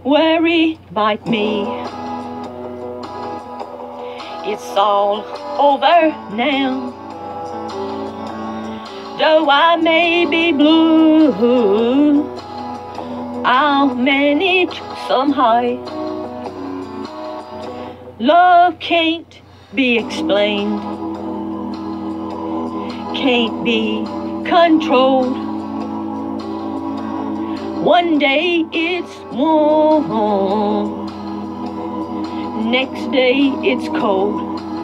worry about me. It's all over now. Though I may be blue, I'll manage somehow. Love can't be explained, can't be controlled. One day it's warm, next day it's cold.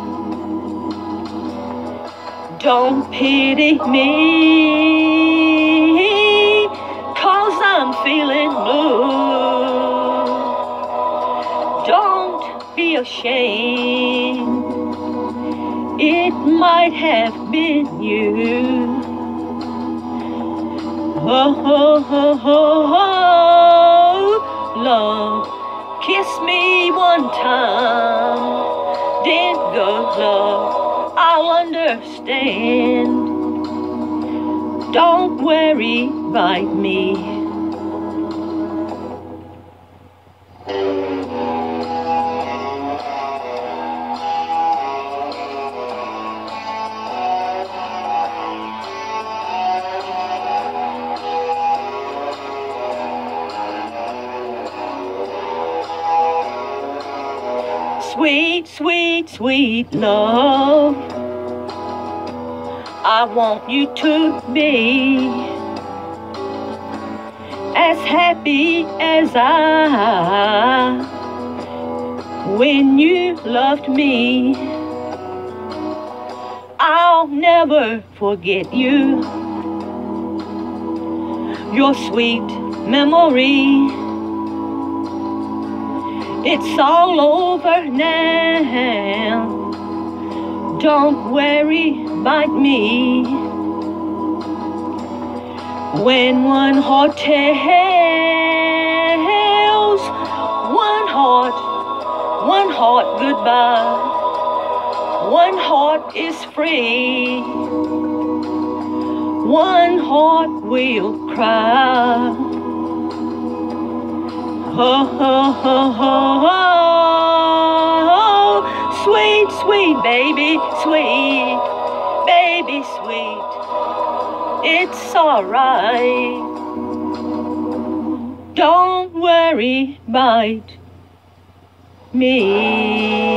Don't pity me, 'cause I'm feeling blue. Don't be ashamed, it might have been you. Oh, oh, oh, oh, oh, love, kiss me one time, then go, love, I'll understand. Don't worry about me. Sweet, sweet, sweet love, I want you to be as happy as I when you loved me. I'll never forget you, your sweet memory. It's all over now. Don't worry about me. When one heart tells one heart goodbye, one heart is free, one heart will cry. Oh, oh, oh, oh, oh, sweet, sweet baby, sweet, baby, sweet, it's alright. Don't worry about me.